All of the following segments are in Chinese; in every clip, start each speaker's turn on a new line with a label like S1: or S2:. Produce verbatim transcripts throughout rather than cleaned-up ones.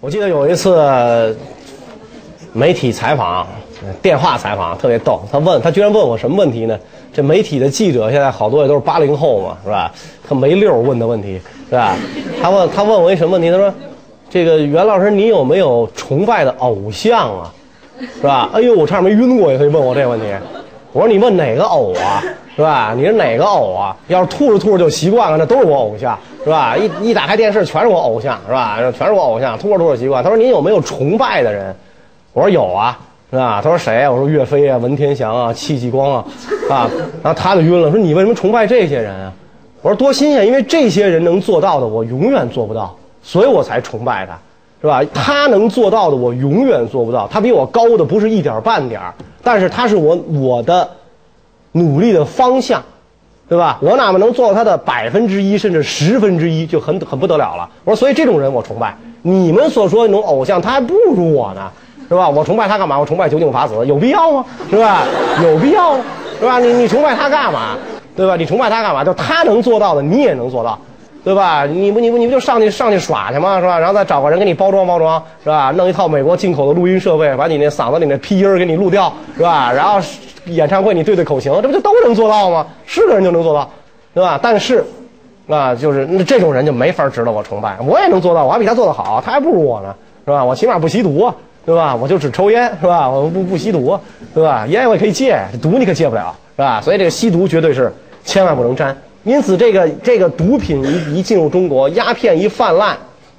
S1: 我记得有一次媒体采访，电话采访特别逗。他问他居然问我什么问题呢？这媒体的记者现在好多也都是八零后嘛，是吧？他没溜问的问题，是吧？他问他问我一什么问题？他说：“这个袁老师，你有没有崇拜的偶像啊？是吧？”哎呦，我差点没晕过去，他就问我这个问题。我说：“你问哪个偶啊？是吧？你是哪个偶啊？要是吐着吐着就习惯了，那都是我偶像。”是吧？一一打开电视，全是我偶像，是吧？全是我偶像，突着突着习惯。他说：“您有没有崇拜的人？”我说：“有啊，是吧？”他说：“谁啊？”我说：“岳飞啊，文天祥啊，戚继光啊，啊。”然后他就晕了，说：“你为什么崇拜这些人啊？”我说：“多新鲜，因为这些人能做到的，我永远做不到，所以我才崇拜他，是吧？他能做到的，我永远做不到。他比我高的不是一点半点，但是他是我我的努力的方向。”对吧？我哪怕能做到他的百分之一，甚至十分之一，就很很不得了了。我说，所以这种人我崇拜。你们所说的那种偶像，他还不如我呢，是吧？我崇拜他干嘛？我崇拜酒井法子，有必要吗？是吧？有必要吗？是吧？你你崇拜他干嘛？对吧？你崇拜他干嘛？就他能做到的，你也能做到，对吧？你不你不你不就上去上去耍去吗？是吧？然后再找个人给你包装包装，是吧？弄一套美国进口的录音设备，把你那嗓子里那屁音儿给你录掉，是吧？然后演唱会你对对口型，这不就都能做到吗？是个人就能做到，对吧？但是，啊，就是那这种人就没法值得我崇拜。我也能做到，我还比他做得好，他还不如我呢，是吧？我起码不吸毒，对吧？我就只抽烟，是吧？我不不吸毒，对吧？烟我也可以戒，毒你可戒不了，是吧？所以这个吸毒绝对是千万不能沾。因此，这个这个毒品一一进入中国，鸦片一泛滥，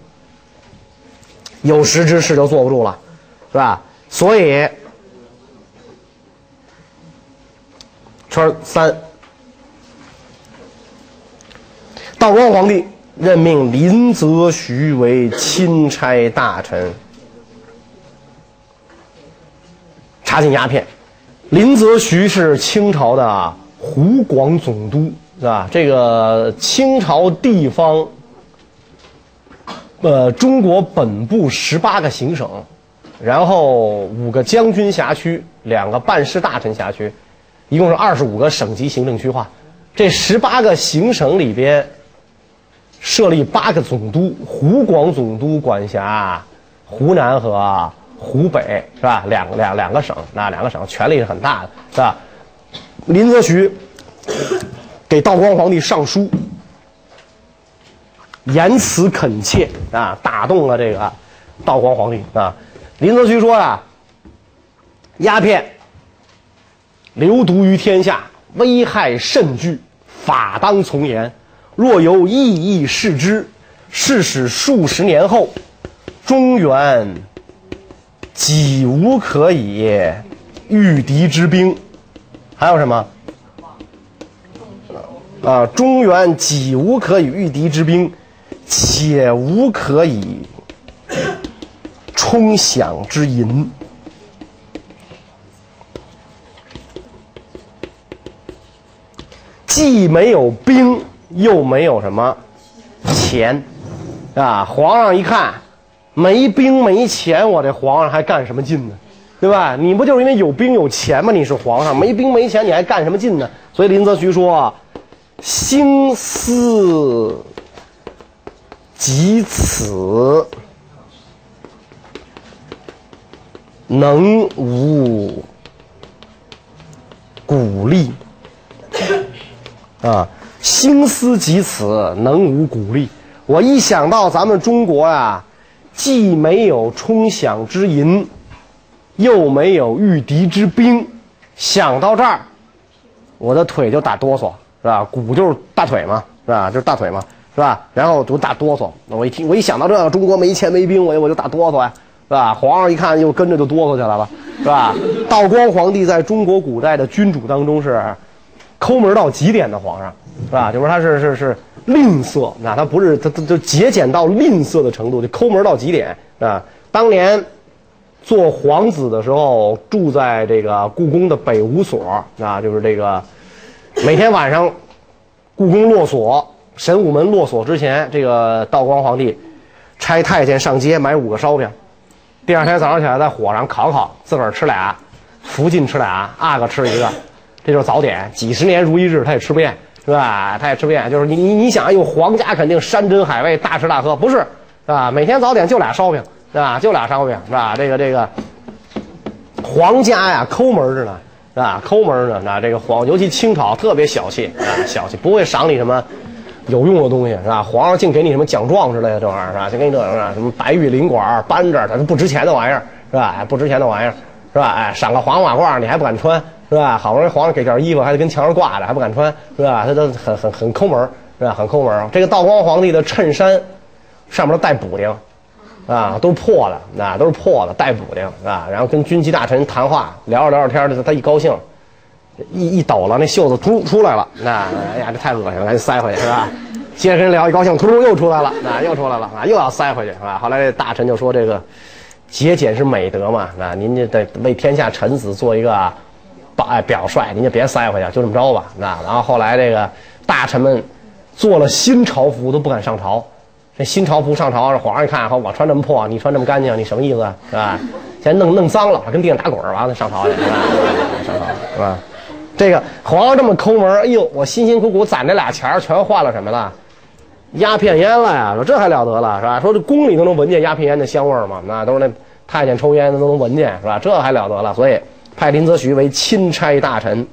S1: 有识之士就坐不住了，是吧？所以。圈三，道光皇帝任命林则徐为钦差大臣，查禁鸦片。林则徐是清朝的湖广总督，是吧？这个清朝地方，呃，中国本部十八个行省，然后五个将军辖区，两个办事大臣辖区。一共是二十五个省级行政区划，这十八个行省里边设立八个总督，湖广总督管辖湖南和湖北，是吧？两个两两个省，那两个省权力是很大的，是吧？林则徐给道光皇帝上书，言辞恳切啊，打动了这个道光皇帝啊。林则徐说啊，鸦片流毒于天下，危害甚巨，法当从严。若有异议视之，是使数十年后，中原几无可以御敌之兵。还有什么？啊，中原几无可以御敌之兵，且无可以充饷之银。既没有兵，又没有什么钱，啊！皇上一看，没兵没钱，我这皇上还干什么劲呢？对吧？你不就是因为有兵有钱吗？你是皇上，没兵没钱，你还干什么劲呢？所以林则徐说：“兴思及此，能无鼓励。”啊，兴思及此，能无鼓励。我一想到咱们中国啊，既没有充饷之银，又没有御敌之兵，想到这儿，我的腿就打哆嗦，是吧？鼓就是大腿嘛，是吧？就是大腿嘛，是吧？然后就打哆嗦。我一听，我一想到这个，中国没钱没兵，我我就打哆嗦呀，是吧？皇上一看，又跟着就哆嗦起来了，是吧？道光皇帝在中国古代的君主当中是抠门到极点的皇上，是吧？就是他是是是吝啬，那他不是他他就节俭到吝啬的程度，就抠门到极点啊！当年做皇子的时候，住在这个故宫的北五所啊，就是这个每天晚上故宫落锁，神武门落锁之前，这个道光皇帝差太监上街买五个烧饼，第二天早上起来在火上烤烤，自个儿吃俩，福晋吃俩，阿哥吃一个。这就是早点，几十年如一日，他也吃不厌，是吧？他也吃不厌，就是你你你想，有皇家肯定山珍海味，大吃大喝，不是，是吧？每天早点就俩烧饼， 是吧？就俩烧饼，是吧？这个这个皇家呀，抠门着呢，是吧？抠门着呢，这个皇，尤其清朝特别小气啊，小气，不会赏你什么有用的东西，是吧？皇上净给你什么奖状之类的这玩意儿，是吧？就给你这是吧？什么白玉灵管、扳指，它是不值钱的玩意儿，是吧？哎，不值钱的玩意儿，是吧？哎，赏个黄马褂，你还不敢穿，是吧？好不容易皇上给件衣服，还得跟墙上挂着，还不敢穿，是吧？他都很很很抠门，是吧？很抠门。这个道光皇帝的衬衫上面都带补丁。啊，都是破的，啊，都是破的，带补丁啊。然后跟军机大臣谈话，聊着聊着天儿，他一高兴，一一抖了，那袖子突出来了，那哎呀，这太恶心了，赶紧塞回去，是吧？接着跟人聊，一高兴，突突又出来了，啊，又出来了，啊，又要塞回去，是吧？后来这大臣就说这个节俭是美德嘛，啊，您就得为天下臣子做一个哎表率，您就别塞回去，就这么着吧，啊。然后后来这个大臣们做了新朝服都不敢上朝。这新朝服上朝，皇上一看，我穿这么破，你穿这么干净，你什么意思是吧？现在弄弄脏了，跟地上打滚完了上朝去，是吧？上朝是吧？这个皇上这么抠门，哎呦，我辛辛苦苦攒这俩钱全换了什么了？鸦片烟了呀！说这还了得了是吧？说这宫里都能闻见鸦片烟的香味嘛？那都是那太监抽烟的都能闻见是吧？这还了得了？所以派林则徐为钦差大臣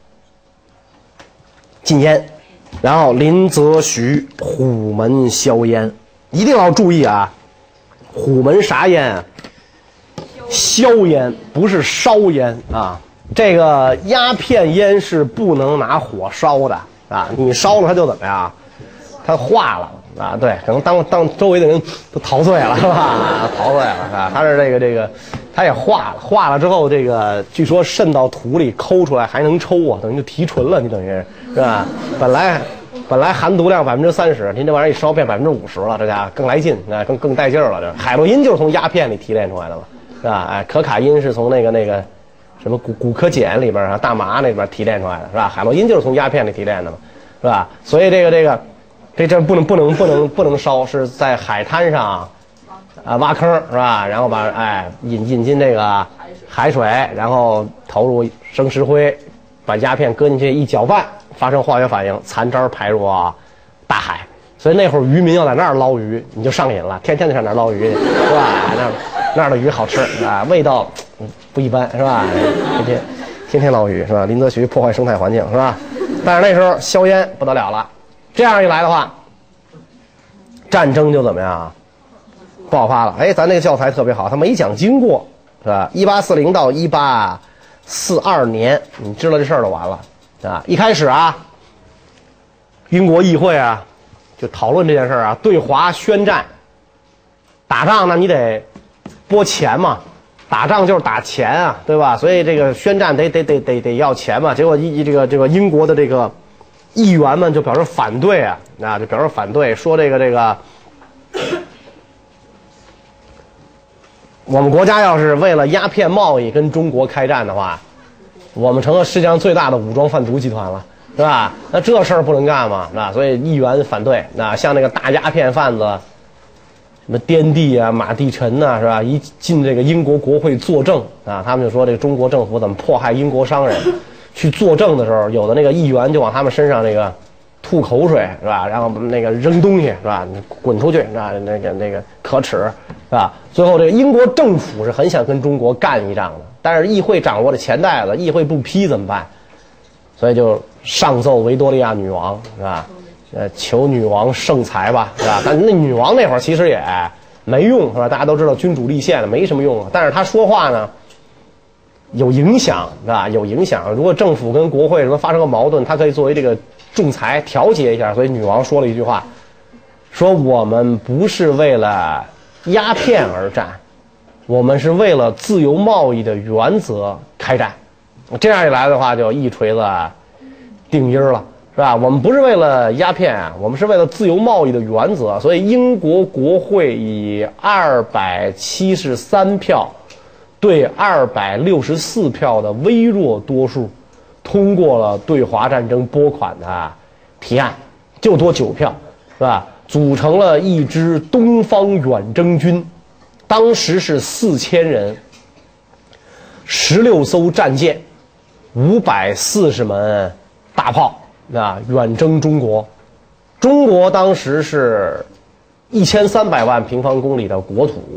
S1: 禁烟。然后林则徐虎门销烟，一定要注意啊！虎门啥烟啊？硝烟，不是烧烟啊。这个鸦片烟是不能拿火烧的啊，你烧了它就怎么样？它化了啊。对，可能当当周围的人都陶醉了，是吧？陶醉了啊。它是这个这个，它也化了，化了之后，这个据说渗到土里抠出来还能抽啊，等于就提纯了，你等于是吧？本来本来含毒量百分之三十，您这玩意儿一烧变百分之五十了，这家伙更来劲，啊，更更带劲儿了。这海洛因就是从鸦片里提炼出来的嘛，是吧？哎，可卡因是从那个那个什么古古柯碱里边啊，大麻那边提炼出来的，是吧？海洛因就是从鸦片里提炼的嘛，是吧？所以这个这个这这不能不能不能不能烧，是在海滩上啊挖坑，是吧？然后把哎引引进这个海水，然后投入生石灰，把鸦片搁进去一搅拌，发生化学反应，残渣排入大海。所以那会儿渔民要在那儿捞鱼，你就上瘾了，天天就上那儿捞鱼去，是吧？那那儿的鱼好吃啊，味道不一般，是吧？天天天天捞鱼，是吧？林则徐破坏生态环境，是吧？但是那时候硝烟不得了了，这样一来的话，战争就怎么样爆发了？哎，咱这个教材特别好，他没讲经过，是吧？一八四零到一八四二年，你知道这事儿就完了，啊！一开始啊，英国议会啊，就讨论这件事儿啊，对华宣战。打仗呢，你得拨钱嘛，打仗就是打钱啊，对吧？所以这个宣战得得得得得要钱嘛。结果一这个这个英国的这个议员们就表示反对啊，啊，就表示反对，说这个这个。我们国家要是为了鸦片贸易跟中国开战的话，我们成了世界上最大的武装贩毒集团了，是吧？那这事儿不能干嘛，那所以议员反对。那像那个大鸦片贩子，什么滇地啊、马地臣呐、啊，是吧？一进这个英国国会作证啊，他们就说这个中国政府怎么迫害英国商人。去作证的时候，有的那个议员就往他们身上那个吐口水，是吧？然后那个扔东西，是吧？滚出去，是吧？那个那个可耻，是吧？最后这个英国政府是很想跟中国干一仗的，但是议会掌握着钱袋子，议会不批怎么办？所以就上奏维多利亚女王，是吧？呃，求女王圣裁吧，是吧？但那女王那会儿其实也没用，是吧？大家都知道君主立宪的没什么用，但是她说话呢有影响，是吧？有影响。如果政府跟国会什么发生个矛盾，她可以作为这个仲裁调节一下。所以女王说了一句话，说我们不是为了鸦片而战，我们是为了自由贸易的原则开战。这样一来的话，就一锤子定音了，是吧？我们不是为了鸦片，我们是为了自由贸易的原则。所以英国国会以二百七十三票对二百六十四票的微弱多数，通过了对华战争拨款的提案，就多九票，是吧？组成了一支东方远征军，当时是四千人，十六艘战舰，五百四十门大炮，啊，远征中国。中国当时是一千三百万平方公里的国土，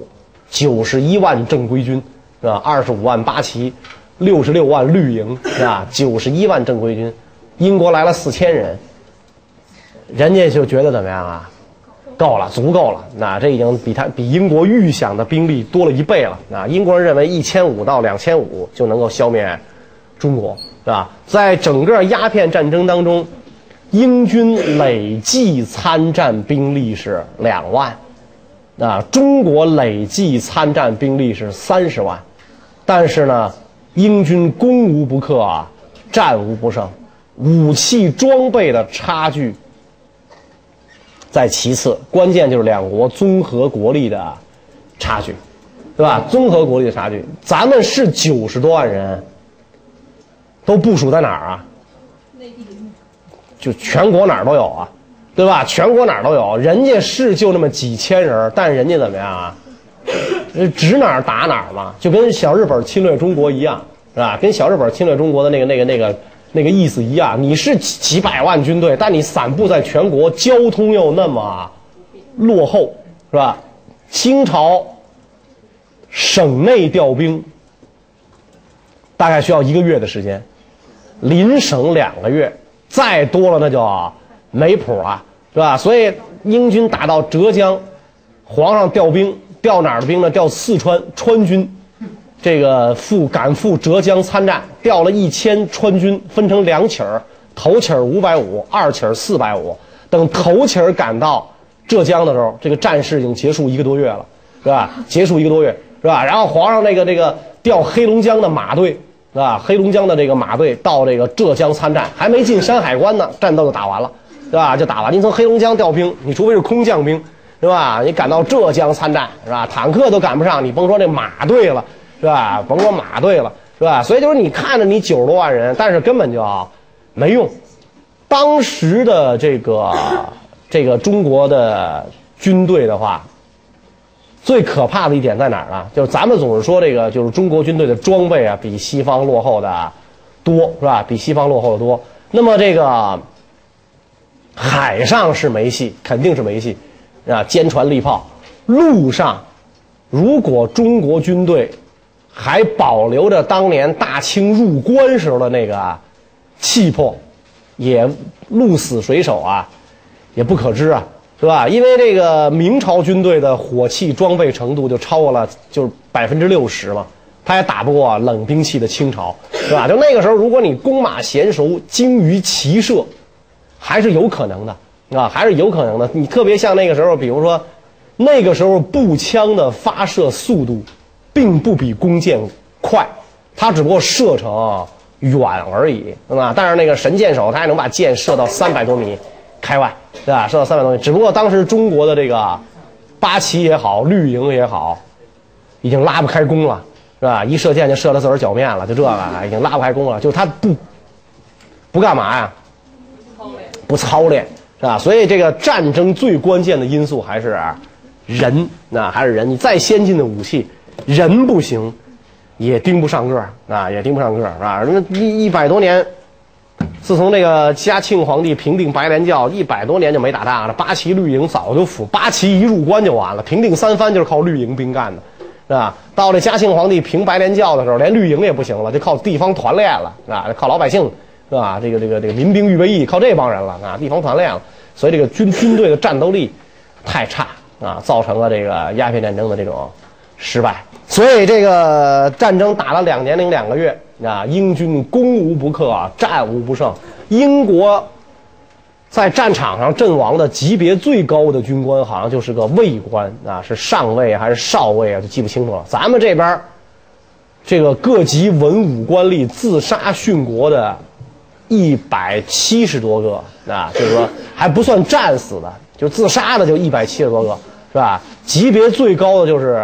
S1: 九十一万正规军是吧？二十五万八旗，六十六万绿营是吧？九十一万正规军，英国来了四千人，人家就觉得怎么样啊？够了，足够了。那这已经比他比英国预想的兵力多了一倍了。那英国人认为一千五到两千五就能够消灭中国，是吧？在整个鸦片战争当中，英军累计参战兵力是两万，啊，中国累计参战兵力是三十万，但是呢，英军攻无不克啊，战无不胜，武器装备的差距。在其次，关键就是两国综合国力的差距，对吧？综合国力的差距，咱们是九十多万人，都部署在哪儿啊？就全国哪儿都有啊，对吧？全国哪儿都有，人家是就那么几千人，但人家怎么样啊？指哪儿打哪儿嘛，就跟小日本侵略中国一样，是吧？跟小日本侵略中国的那个那个那个。那个意思一样，你是几百万军队，但你散布在全国，交通又那么落后，是吧？清朝省内调兵大概需要一个月的时间，邻省两个月，再多了那就没谱了，是吧？所以英军打到浙江，皇上调兵，调哪儿的兵呢？调四川川军。这个赴赶赴浙江参战，调了一千川军，分成两起儿，头起儿五百五，二起儿四百五。等头起儿赶到浙江的时候，这个战事已经结束一个多月了，是吧？结束一个多月，是吧？然后皇上那个这个调黑龙江的马队，是吧？黑龙江的这个马队到这个浙江参战，还没进山海关呢，战斗就打完了，是吧？就打完。你从黑龙江调兵，你除非是空降兵，是吧？你赶到浙江参战，是吧？坦克都赶不上，你甭说这马队了。是吧？甭说马队了，是吧？所以就是你看着你九十多万人，但是根本就没用。当时的这个这个中国的军队的话，最可怕的一点在哪儿呢？就是咱们总是说这个，就是中国军队的装备啊，比西方落后的多，是吧？比西方落后的多。那么这个海上是没戏，肯定是没戏，啊，坚船利炮。陆上，如果中国军队还保留着当年大清入关时候的那个气魄，也鹿死水手啊，也不可知啊，是吧？因为这个明朝军队的火器装备程度就超过了就是百分之六十了，他也打不过冷兵器的清朝，是吧？就那个时候，如果你弓马娴熟、精于骑射，还是有可能的啊，还是有可能的。你特别像那个时候，比如说那个时候步枪的发射速度并不比弓箭快，它只不过射程远而已，对吧？但是那个神箭手他还能把箭射到三百多米开外，对吧？射到三百多米，只不过当时中国的这个八旗也好，绿营也好，已经拉不开弓了，是吧？一射箭就射到自个儿脚面了，就这个已经拉不开弓了，就他不不干嘛呀？不操练，是吧？所以这个战争最关键的因素还是人，那还是人。你再先进的武器，人不行，也盯不上个儿啊，也盯不上个儿，是吧？那一一百多年，自从这个嘉庆皇帝平定白莲教，一百多年就没打仗了。八旗绿营早就服，八旗一入关就完了，平定三藩就是靠绿营兵干的，是吧？到这嘉庆皇帝平白莲教的时候，连绿营也不行了，就靠地方团练了，是吧？靠老百姓，是吧？这个这个这个民兵预备役靠这帮人了啊，地方团练了，所以这个军军队的战斗力太差啊，造成了这个鸦片战争的这种失败。所以这个战争打了两年零两个月啊，英军攻无不克，战无不胜。英国在战场上阵亡的级别最高的军官，好像就是个尉官啊，是上尉还是少尉啊，就记不清楚了。咱们这边这个各级文武官吏自杀殉国的一百七十多个啊，就是说还不算战死的，就自杀的就一百七十多个，是吧？级别最高的就是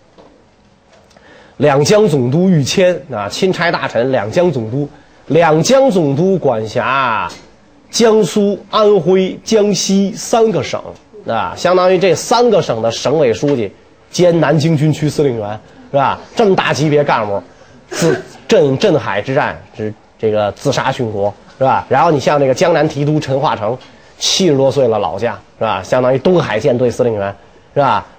S1: 两江总督御谦啊，钦差大臣两江总督，两江总督管辖江苏、安徽、江西三个省啊，相当于这三个省的省委书记兼南京军区司令员，是吧？这么大级别干部，自镇镇海之战是这个自杀殉国，是吧？然后你像这个江南提督陈化成，七十多岁了老将，是吧？相当于东海舰队司令员，是吧？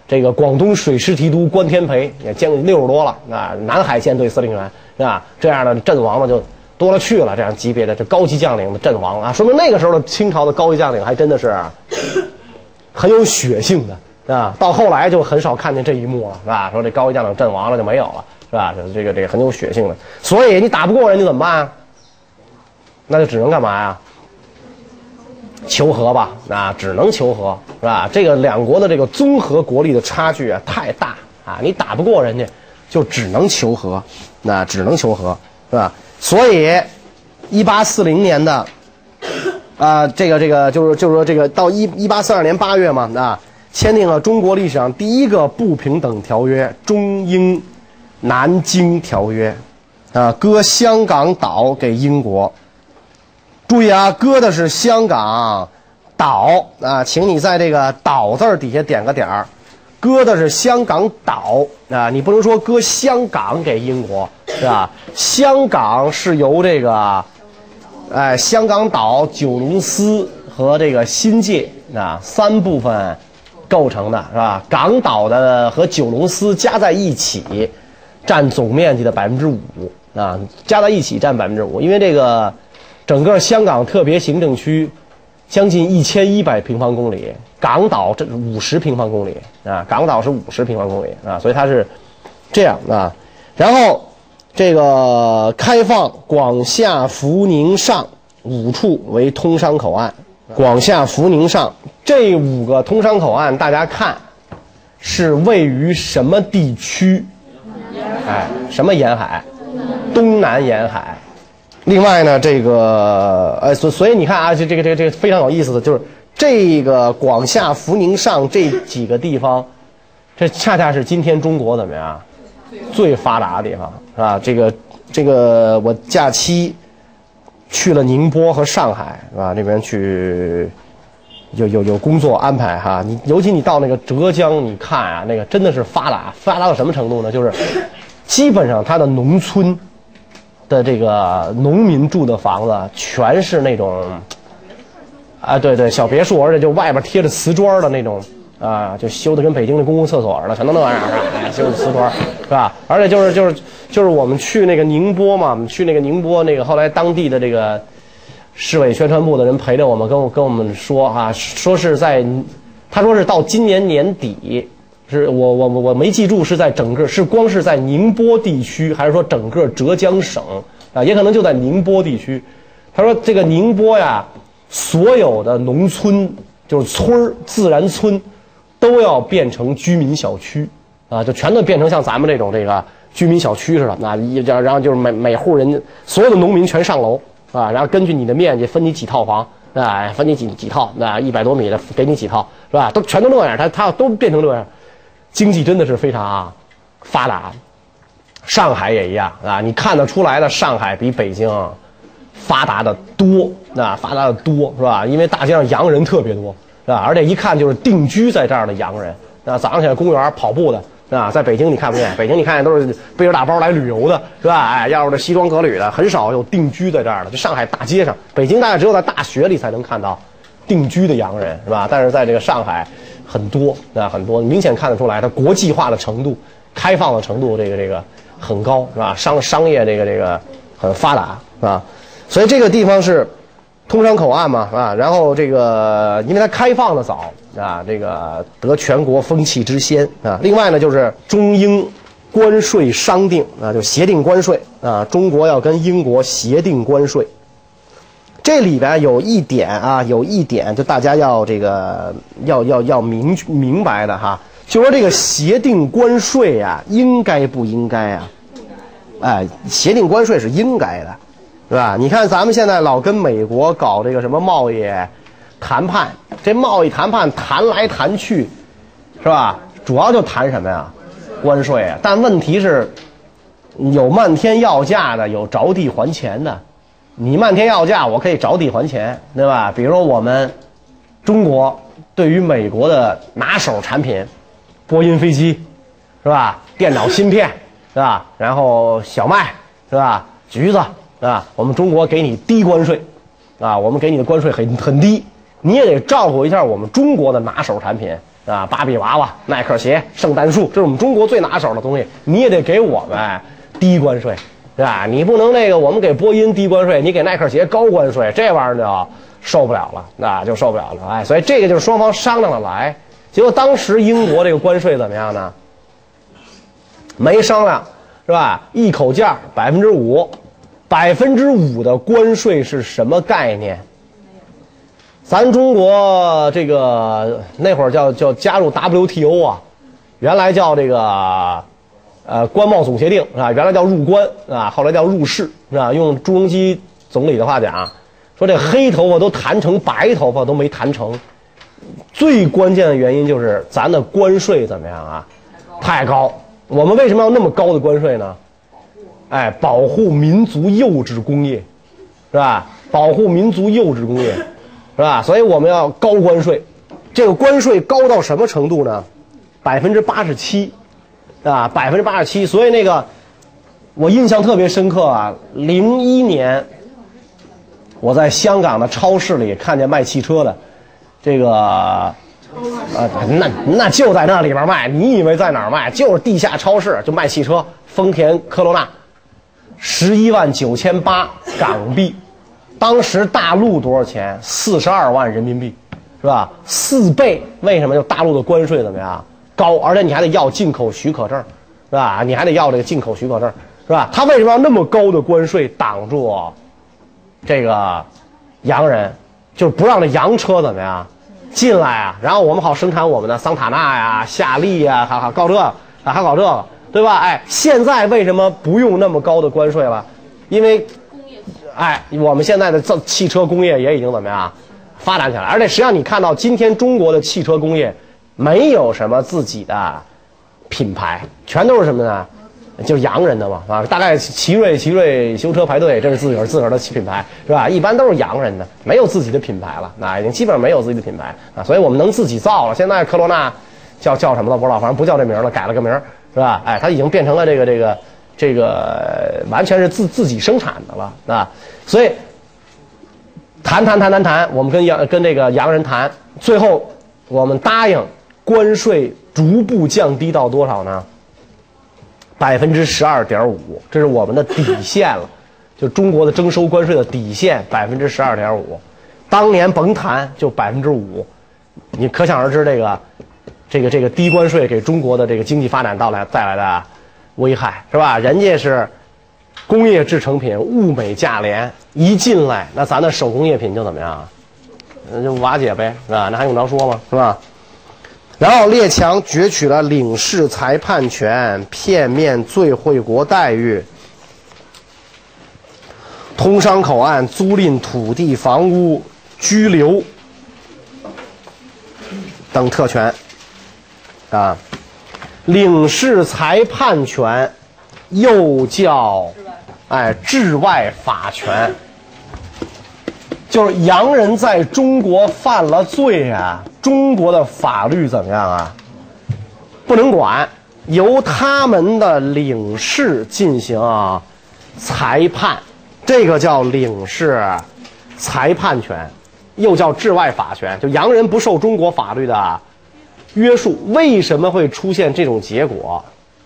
S1: 这个广东水师提督关天培也将近六十多了啊，南海舰队司令员是吧？这样的阵亡的就多了去了，这样级别的这高级将领的阵亡啊，说明那个时候的清朝的高级将领还真的是很有血性的啊。到后来就很少看见这一幕了，是吧？说这高级将领阵亡了就没有了，是吧？这个这个很有血性的，所以你打不过人家怎么办啊？那就只能干嘛呀？求和吧，啊，只能求和，是吧？这个两国的这个综合国力的差距啊太大啊，你打不过人家，就只能求和，那只能求和，是吧？所以，一八四零年的，啊、呃，这个这个就是就是说这个到一一八四二年八月嘛，啊，签订了中国历史上第一个不平等条约——中英南京条约，啊，割香港岛给英国。注意啊，割的是香港岛啊，请你在这个岛字底下点个点儿，割的是香港岛啊，你不能说割香港给英国，是吧？香港是由这个，哎，香港岛、九龙司和这个新界啊三部分构成的，是吧？港岛的和九龙司加在一起，占总面积的百分之五啊，加在一起占百分之五，因为这个。整个香港特别行政区将近一千一百平方公里，港岛这五十平方公里啊，港岛是五十平方公里啊，所以它是这样啊。然后这个开放广厦福宁上五处为通商口岸，广厦福宁上这五个通商口岸，大家看是位于什么地区？哎，什么沿海？东南沿海。另外呢，这个呃，所所以你看啊，这这个这个这个非常有意思的就是这个广厦福宁上这几个地方，这恰恰是今天中国怎么样最发达的地方，是吧？这个这个我假期去了宁波和上海，是吧？那边去有有有工作安排哈。你尤其你到那个浙江，你看啊，那个真的是发达，发达到什么程度呢？就是基本上它的农村。的这个农民住的房子全是那种，啊，对对，小别墅，而且就外边贴着瓷砖的那种，啊，就修的跟北京的公共厕所似的，全都那样，是吧？哎，修的瓷砖，是吧？而且就是就是就是我们去那个宁波嘛，我们去那个宁波那个后来当地的这个市委宣传部的人陪着我们，跟我跟我们说啊，说是在，他说是到今年年底。是我我我我没记住是在整个是光是在宁波地区，还是说整个浙江省啊？也可能就在宁波地区。他说这个宁波呀，所有的农村就是村儿自然村，都要变成居民小区啊，就全都变成像咱们这种这个居民小区似的。那一然后就是每每户人所有的农民全上楼啊，然后根据你的面积分你几套房。啊，分你几几套，那一百多米的给你几套，是吧？都全都那样，他他都变成这样。经济真的是非常啊发达，上海也一样啊，你看得出来的，上海比北京发达的多，啊，发达的多是吧？因为大街上洋人特别多，是吧？而且一看就是定居在这儿的洋人，啊，早上起来公园跑步的，啊，在北京你看不见，北京你看见都是背着大包来旅游的，是吧？哎，要是这西装革履的，很少有定居在这儿的。就上海大街上，北京大概只有在大学里才能看到定居的洋人，是吧？但是在这个上海。很多啊，很多，明显看得出来，它国际化的程度、开放的程度，这个这个很高，是吧？商商业这个这个很发达，是吧？所以这个地方是通商口岸嘛，啊，然后这个因为它开放的早啊，这个得全国风气之先啊。另外呢，就是中英关税商定啊，就协定关税啊，中国要跟英国协定关税。这里边有一点啊，有一点就大家要这个要要要明明白的哈，就说这个协定关税啊，应该不应该啊？哎，协定关税是应该的，是吧？你看咱们现在老跟美国搞这个什么贸易谈判，这贸易谈判谈来谈去，是吧？主要就谈什么呀？关税啊。但问题是，有漫天要价的，有着地还钱的。你漫天要价，我可以着地还钱，对吧？比如说我们中国对于美国的拿手产品，波音飞机，是吧？电脑芯片，是吧？然后小麦，是吧？橘子，是吧？我们中国给你低关税，啊，我们给你的关税很很低，你也得照顾一下我们中国的拿手产品， 啊，芭比娃娃、耐克鞋、圣诞树，这是我们中国最拿手的东西，你也得给我们低关税，是吧？你不能那个我们给波音低关税，你给耐克鞋高关税，这玩意儿就受不了了，那就受不了了。哎，所以这个就是双方商量着来。结果当时英国这个关税怎么样呢？没商量，是吧？一口价百分之五，百分之五的关税是什么概念？咱中国这个那会儿叫叫加入 W T O 啊，原来叫这个呃关贸总协定是吧？原来叫入关啊，后来叫入世是吧？用朱镕基总理的话讲，说这黑头发都谈成白头发都没谈成，最关键的原因就是咱的关税怎么样啊？太高。我们为什么要那么高的关税呢？哎，保护民族幼稚工业，是吧？保护民族幼稚工业。是吧？所以我们要高关税，这个关税高到什么程度呢？百分之八十七，啊，百分之八十七。所以那个我印象特别深刻啊，零一年我在香港的超市里看见卖汽车的，这个呃，那那就在那里边卖，你以为在哪儿卖？就是地下超市就卖汽车，丰田科罗娜，十一万九千八港币。当时大陆多少钱？四十二万人民币，是吧？四倍。为什么？就大陆的关税怎么样？高，而且你还得要进口许可证，是吧？你还得要这个进口许可证，是吧？他为什么要那么高的关税挡住这个洋人？就是不让这洋车怎么样进来啊？然后我们好生产我们的桑塔纳呀、夏利呀，还好搞这个，还搞这个，对吧？哎，现在为什么不用那么高的关税了？因为哎，我们现在的造汽车工业也已经怎么样发展起来，而且实际上你看到今天中国的汽车工业没有什么自己的品牌，全都是什么呢？就是洋人的嘛，啊，大概奇瑞、奇瑞修车排队，这是自个儿自个儿的品牌，是吧？一般都是洋人的，没有自己的品牌了，那已经基本上没有自己的品牌啊，所以我们能自己造了。现在科罗娜叫叫什么了不知道，反正不叫这名了，改了个名，是吧？哎，它已经变成了这个这个。这个完全是自自己生产的了啊，所以谈谈谈谈谈，我们跟洋跟这个洋人谈，最后我们答应关税逐步降低到多少呢？百分之十二点五，这是我们的底线了，就中国的征收关税的底线百分之十二点五，当年甭谈就百分之五，你可想而知这个这个这个低关税给中国的这个经济发展带来带来的危害，是吧？人家是工业制成品，物美价廉，一进来那咱的手工业品就怎么样？就瓦解呗，是吧？那还用着说吗？是吧？然后列强攫取了领事裁判权，片面最惠国待遇，通商口岸租赁土地房屋、居留等特权啊。领事裁判权又叫哎治外法权，就是洋人在中国犯了罪啊，中国的法律怎么样啊？不能管，由他们的领事进行啊裁判，这个叫领事裁判权，又叫治外法权，就洋人不受中国法律的约束。为什么会出现这种结果？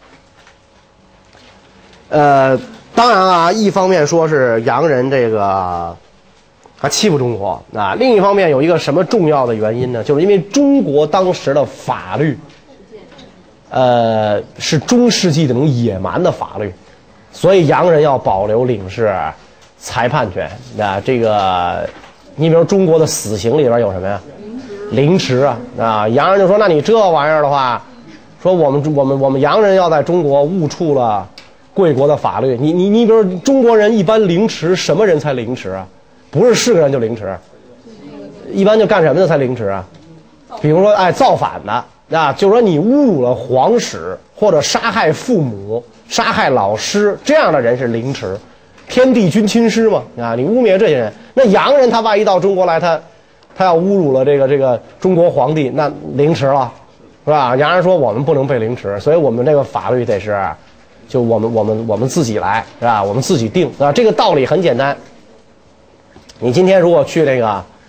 S1: 呃，当然啊，一方面说是洋人这个他欺负中国啊，另一方面有一个什么重要的原因呢？就是因为中国当时的法律，呃，是中世纪那种野蛮的法律，所以洋人要保留领事裁判权啊。这个，你比如中国的死刑里边有什么呀？凌迟啊啊！洋人就说：“那你这玩意儿的话，说我们我们我们洋人要在中国误触了贵国的法律，你你你比如中国人一般凌迟什么人才凌迟啊？不是是个人就凌迟，一般就干什么的才凌迟啊？比如说哎造反的啊，就是说你侮辱了皇室或者杀害父母、杀害老师这样的人是凌迟，天地君亲师嘛啊！你污蔑这些人，那洋人他万一到中国来，他。”他要侮辱了这个这个中国皇帝，那凌迟了，是吧？洋人说我们不能被凌迟，所以我们这个法律得是，就我们我们我们自己来，是吧？我们自己定啊。这个道理很简单。你今天如果去这个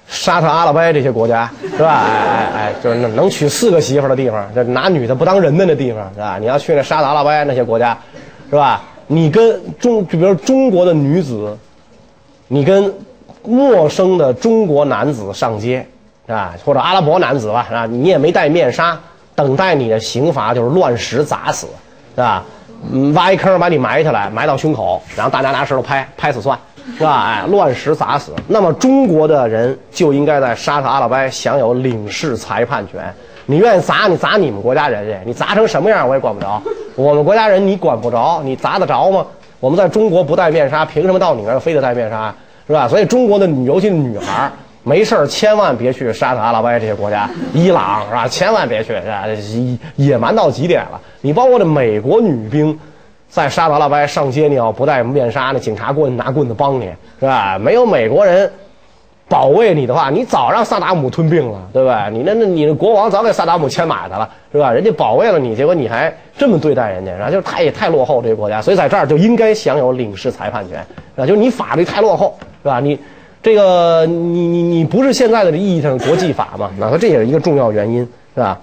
S1: 沙特阿拉伯这些国家是吧？哎哎哎，就是能娶四个媳妇的地方，这拿女的不当人的那地方是吧？你要去那沙特阿拉伯那些国家，是吧？你跟中，就比如中国的女子，你跟陌生的中国男子上街，是吧？或者阿拉伯男子吧，是吧？你也没戴面纱，等待你的刑罚就是乱石砸死，是吧？嗯，挖一坑把你埋起来，埋到胸口，然后大家拿石头拍，拍死算，是吧？哎，乱石砸死。那么中国的人就应该在沙特阿拉伯享有领事裁判权。你愿意砸，你砸你们国家人去，你砸成什么样我也管不着。我们国家人你管不着，你砸得着吗？我们在中国不戴面纱，凭什么到你那儿非得戴面纱，是吧？所以中国的女，尤其是女孩，没事千万别去沙特阿拉伯这些国家，伊朗是吧？千万别去，是吧？野蛮到极点了。你包括这美国女兵，在沙特阿拉伯上街，你要不戴面纱，那警察过去拿棍子帮你，是吧？没有美国人保卫你的话，你早让萨达姆吞并了，对吧？你那那你的国王早给萨达姆牵马去了，是吧？人家保卫了你，结果你还这么对待人家，然后就是太太落后这个国家，所以在这儿就应该享有领事裁判权，是吧？就是你法律太落后，是吧？你这个你你你不是现在的意义上的国际法嘛？那这也是一个重要原因，是吧？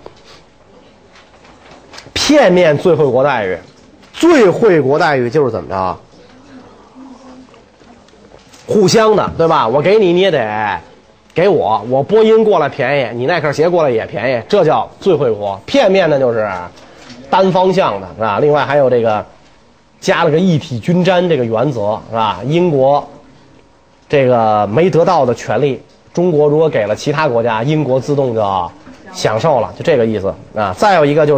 S1: 片面最惠国待遇，最惠国待遇就是怎么着？互相的，对吧？我给你，你也得给我。我波音过来便宜，你耐克鞋过来也便宜，这叫最惠国。片面的就是单方向的，是吧？另外还有这个加了个一体均沾这个原则，是吧？英国这个没得到的权利，中国如果给了其他国家，英国自动就享受了，就这个意思啊。再有一个就是，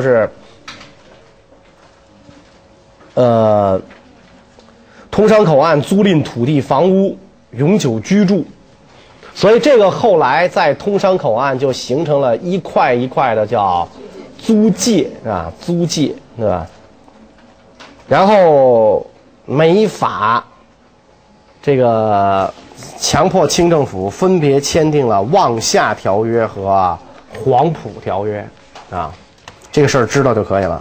S1: 呃。通商口岸租赁土地房屋永久居住，所以这个后来在通商口岸就形成了一块一块的叫租界啊，租界对吧？然后美法这个强迫清政府分别签订了望夏条约和黄埔条约啊，这个事儿知道就可以了。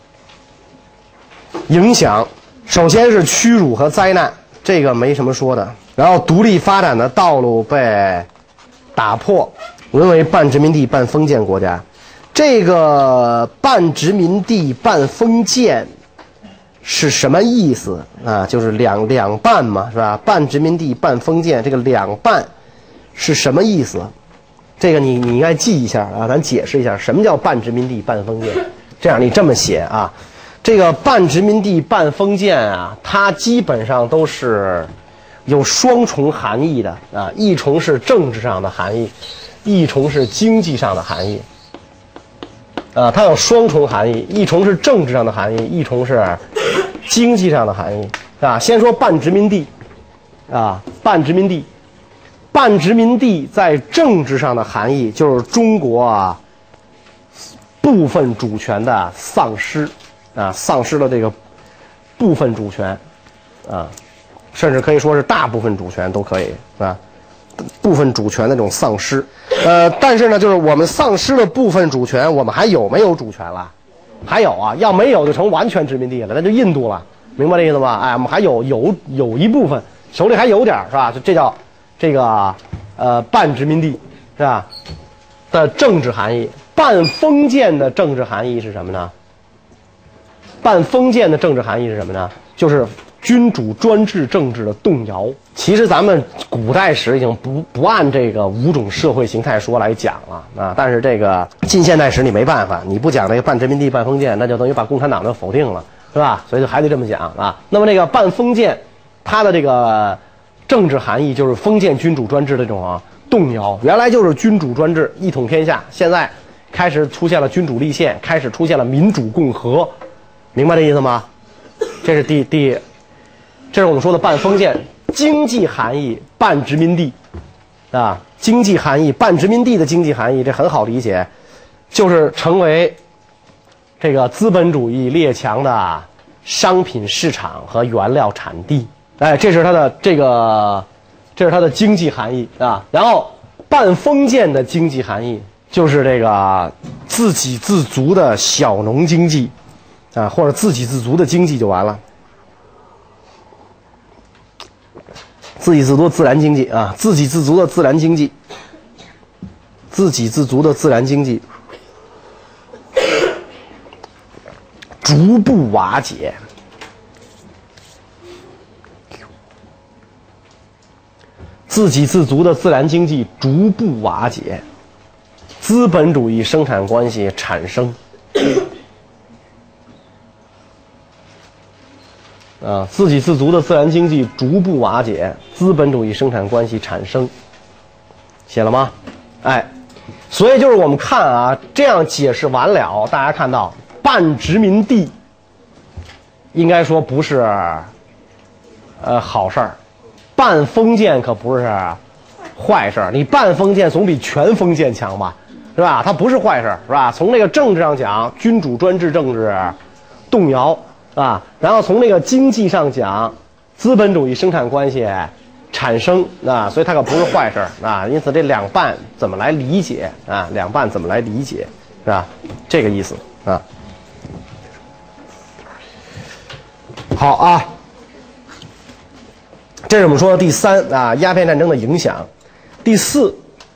S1: 影响。首先是屈辱和灾难，这个没什么说的。然后独立发展的道路被打破，沦为半殖民地半封建国家。这个半殖民地半封建是什么意思啊？就是两两半嘛，是吧？半殖民地半封建，这个两半是什么意思？这个你你应该记一下啊，咱解释一下什么叫半殖民地半封建。这样你这么写啊。这个半殖民地半封建啊，它基本上都是有双重含义的啊，一重是政治上的含义，一重是经济上的含义。啊，它有双重含义，一重是政治上的含义，一重是经济上的含义啊。先说半殖民地啊，半殖民地，半殖民地在政治上的含义就是中国啊部分主权的丧失。啊，丧失了这个部分主权，啊，甚至可以说是大部分主权都可以，是吧？部分主权的这种丧失，呃，但是呢，就是我们丧失了部分主权，我们还有没有主权了？还有啊，要没有就成完全殖民地了，那就印度了，明白这意思吗？哎，我们还有有有一部分手里还有点，是吧？这叫这个呃半殖民地，是吧？的政治含义，半封建的政治含义是什么呢？半封建的政治含义是什么呢？就是君主专制政治的动摇。其实咱们古代史已经不不按这个五种社会形态说来讲了啊，但是这个近现代史你没办法，你不讲这个半殖民地半封建，那就等于把共产党就否定了，是吧？所以就还得这么讲啊。那么这个半封建，它的这个政治含义就是封建君主专制的这种啊动摇。原来就是君主专制一统天下，现在开始出现了君主立宪，开始出现了民主共和。明白这意思吗？这是第第，这是我们说的半封建。经济含义半殖民地，啊，经济含义半殖民地的经济含义，这很好理解，就是成为这个资本主义列强的商品市场和原料产地。哎，这是它的这个，这是它的经济含义啊。然后半封建的经济含义就是这个自给自足的小农经济。啊，或者自给自足的经济就完了，自给自足的自然经济啊，自给自足的自然经济， 自给自足的自然经济逐步瓦解。自给自足的自然经济逐步瓦解，资本主义生产关系产生。啊，自给自足的自然经济逐步瓦解，资本主义生产关系产生。写了吗？哎，所以就是我们看啊，这样解释完了，大家看到半殖民地，应该说不是，呃，好事儿。半封建可不是坏事，你半封建总比全封建强吧，是吧？它不是坏事，是吧？从这个政治上讲，君主专制政治动摇啊，然后从那个经济上讲，资本主义生产关系产生啊，所以它可不是坏事啊。因此这两半怎么来理解啊？两半怎么来理解，是吧？这个意思啊。好啊。这是我们说的第三啊，鸦片战争的影响。第四，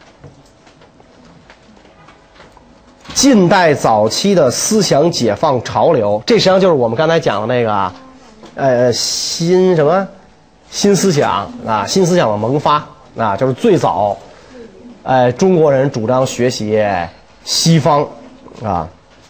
S1: 近代早期的思想解放潮流，这实际上就是我们刚才讲的那个，呃，新什么新思想啊，新思想的萌发啊，就是最早，呃，中国人主张学习西方啊，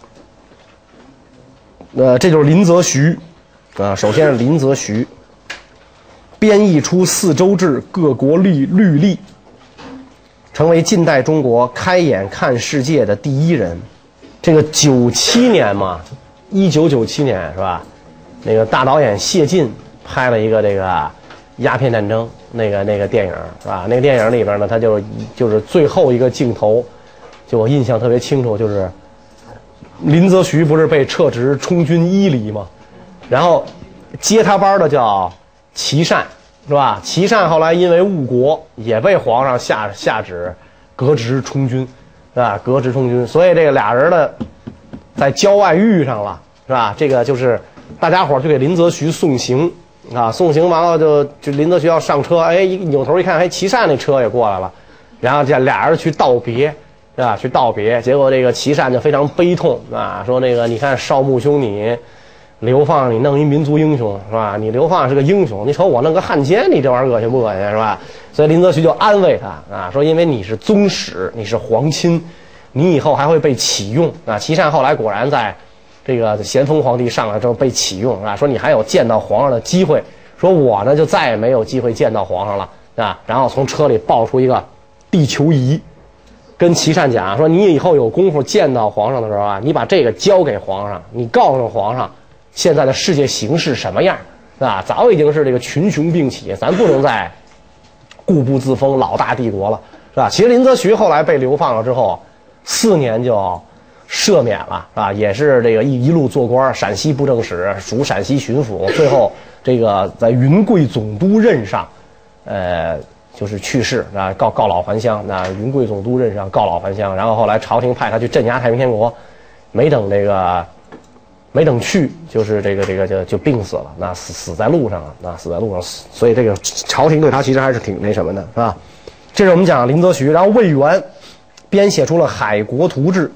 S1: 呃，这就是林则徐啊，首先是林则徐。编译出四周制各国律律例，成为近代中国开眼看世界的第一人。这个九七年嘛，一九九七年是吧？那个大导演谢晋拍了一个这个鸦片战争那个那个电影是吧？那个电影里边呢，他就就是最后一个镜头，就我印象特别清楚，就是林则徐不是被撤职充军伊犁吗？然后接他班的叫琦善，是吧？琦善后来因为误国，也被皇上下下旨革职充军，是吧？革职充军，所以这个俩人的在郊外遇上了，是吧？这个就是大家伙去给林则徐送行啊，送行完了就就林则徐要上车，哎，一扭头一看，哎，琦善那车也过来了，然后这俩人去道别，是吧？去道别，结果这个琦善就非常悲痛啊，说那个你看少穆兄你。流放你弄一民族英雄是吧？你流放是个英雄，你瞅我弄个汉奸，你这玩意儿恶心不恶心是吧？所以林则徐就安慰他啊，说因为你是宗室，你是皇亲，你以后还会被启用啊。琦善后来果然在这个咸丰皇帝上来之后被启用啊，说你还有见到皇上的机会，说我呢就再也没有机会见到皇上了啊。然后从车里抱出一个地球仪，跟琦善讲说，你以后有功夫见到皇上的时候啊，你把这个交给皇上，你告诉皇上。现在的世界形势什么样啊？早已经是这个群雄并起，咱不能再固步自封老大帝国了，是吧？其实林则徐后来被流放了之后，四年就赦免了，是吧？也是这个一一路做官，陕西布政使，属陕西巡抚，最后这个在云贵总督任上，呃，就是去世啊，告告老还乡。那云贵总督任上告老还乡，然后后来朝廷派他去镇压太平天国，没等这个。没等去，就是这个这个就就病死了，那死死在路上了，那死在路上死，所以这个朝廷对他其实还是挺那什么的，是吧？这是我们讲林则徐，然后魏源编写出了《海国图志》，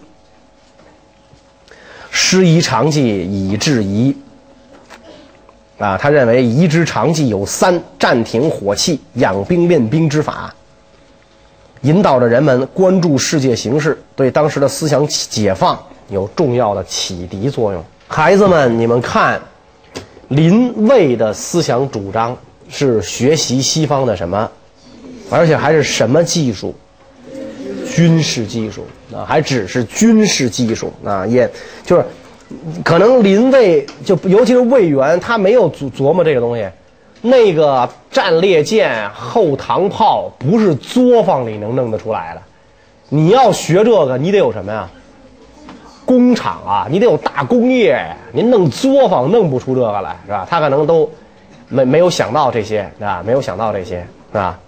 S1: 师夷长技以制夷。啊，他认为夷之长技有三：暂停火器、养兵练兵之法，引导着人们关注世界形势，对当时的思想解放有重要的启迪作用。孩子们，你们看，林魏的思想主张是学习西方的什么，而且还是什么技术？军事技术啊，还只是军事技术啊，也就是可能林魏就尤其是魏源，他没有琢琢磨这个东西。那个战列舰、后膛炮不是作坊里能弄得出来的，你要学这个，你得有什么呀？工厂啊，你得有大工业，您弄作坊弄不出这个来，是吧？他可能都没没有想到这些，是吧？没有想到这些，是吧？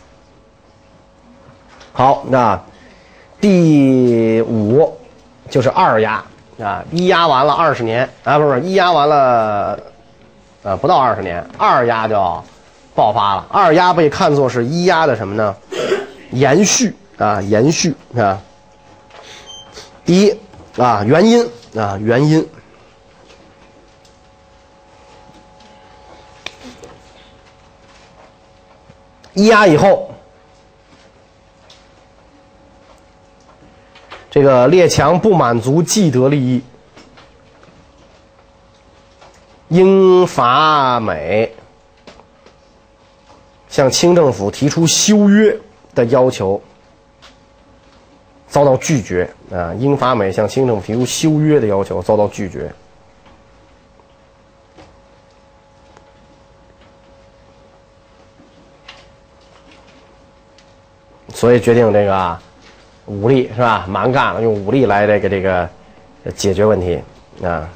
S1: 好，那第五就是二压啊，一压完了二十年啊，不是一压完了，呃，不到二十年，二压就爆发了。二压被看作是一压的什么呢？延续啊，延续啊。第一啊，原因啊，原因。咿呀以后，这个列强不满足既得利益，英法美向清政府提出修约的要求，遭到拒绝啊！英法美向清政府提出修约的要求，遭到拒绝。所以决定这个武力是吧？蛮干了，用武力来这个这个解决问题啊。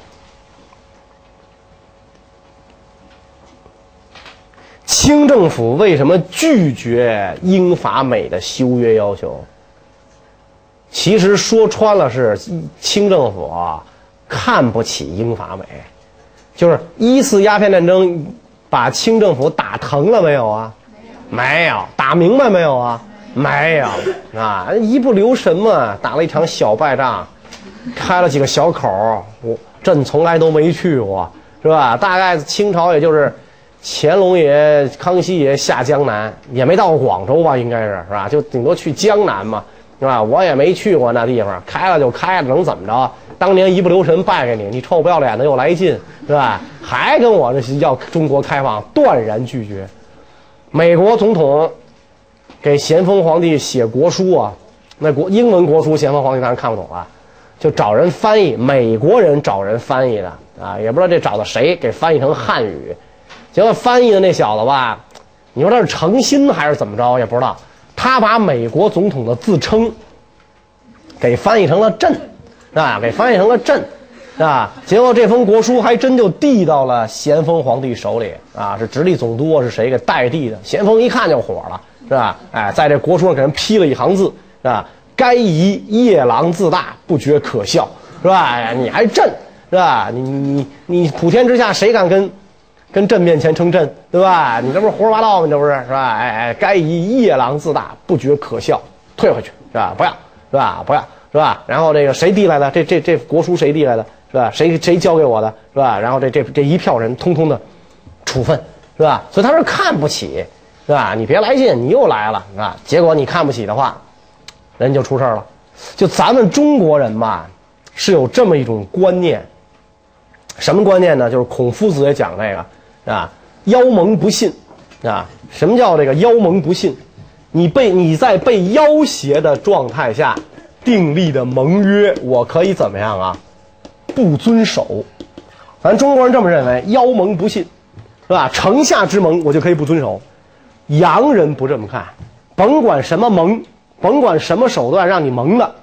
S1: 清政府为什么拒绝英法美的修约要求？其实说穿了是清政府啊看不起英法美，就是一次鸦片战争把清政府打疼了没有啊？没有。打明白没有啊？没有啊，一不留神嘛，打了一场小败仗，开了几个小口，我朕从来都没去过，是吧？大概清朝也就是乾隆爷、康熙爷下江南，也没到过广州吧，应该是是吧？就顶多去江南嘛，是吧？我也没去过那地方，开了就开了，能怎么着？当年一不留神败给你，你臭不要脸的又来劲，是吧？还跟我这要中国开放，断然拒绝。美国总统给咸丰皇帝写国书啊，那国英文国书，咸丰皇帝当然看不懂了，就找人翻译，美国人找人翻译的啊，也不知道这找的谁给翻译成汉语。结果翻译的那小子吧，你说他是诚心还是怎么着也不知道，他把美国总统的自称给翻译成了朕啊，给翻译成了朕啊，结果这封国书还真就递到了咸丰皇帝手里啊，是直隶总督是谁给代递的？咸丰一看就火了。是吧？哎，在这国书上给人批了一行字，是吧？该夷夜郎自大，不觉可笑，是吧？哎，你还朕，是吧？你你你普天之下谁敢跟跟朕面前称朕，对吧？你这不是胡说八道吗？你这不是是吧？哎哎，该夷夜郎自大，不觉可笑，退回去，是吧？不要，是吧？不要，是吧？然后这个谁递来的？这这这国书谁递来的？是吧？谁谁交给我的？是吧？然后这这这一票人通通的处分，是吧？所以他是看不起。是吧？你别来劲，你又来了，是吧？结果你看不起的话，人就出事了。就咱们中国人吧，是有这么一种观念，什么观念呢？就是孔夫子也讲这个啊，邀盟不信啊。什么叫这个邀盟不信？你被你在被要挟的状态下订立的盟约，我可以怎么样啊？不遵守。咱中国人这么认为，邀盟不信，是吧？城下之盟，我就可以不遵守。洋人不这么看，甭管什么盟，甭管什么手段让你盟的，